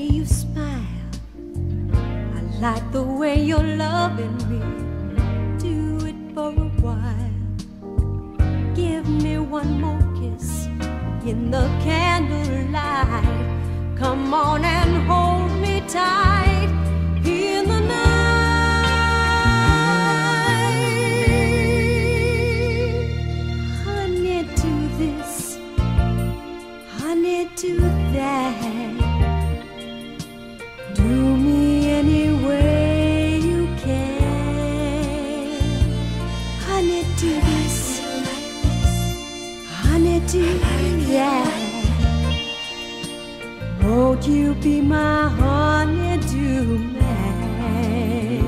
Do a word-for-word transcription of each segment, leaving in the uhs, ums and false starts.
way you smile. I like the way you're loving me. Do it for a while. Give me one more kiss in the candlelight. Come on and hold me tight in the night. Honey, do this. Honey, do that. Do me any way you can. Honey, do this. Honey, do that. Won't you be my honey-do man?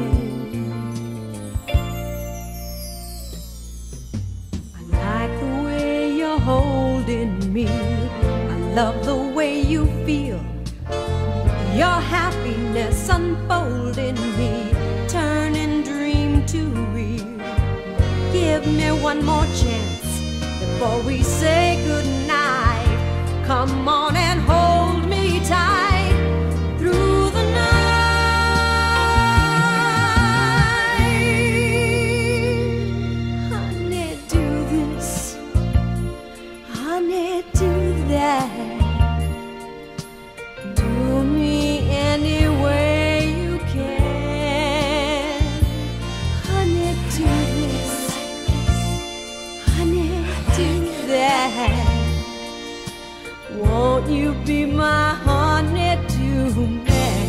I like the way you're holding me. I love the way you feel your happiness unfolding me, turning dream to real. Give me one more chance before we say goodnight. Come on and hold me tight through the night. Honey, do this. Honey, do that. Do me any way you can. Honey, do this. Honey, do that. Won't you be my honey-do man?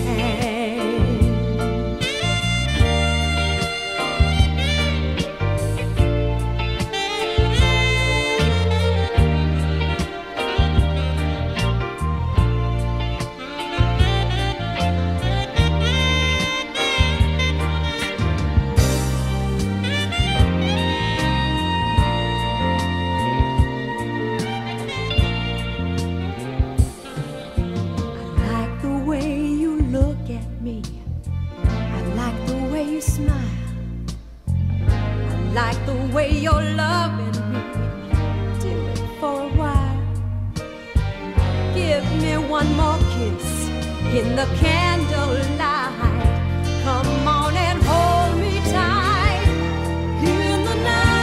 You smile. I like the way you're loving me. Do it for a while. Give me one more kiss in the candlelight. Come on and hold me tight in the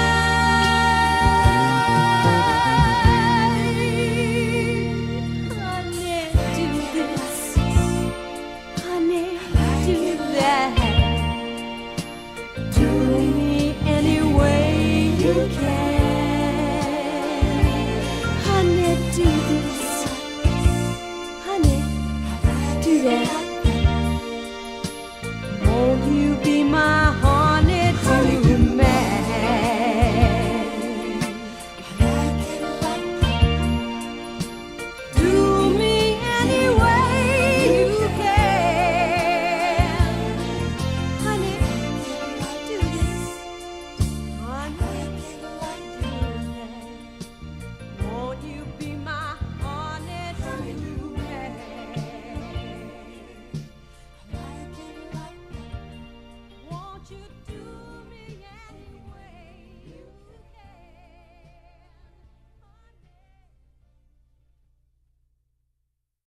night. Honey, do this. Honey, do that. You can. Honey, do this. Honey, do that.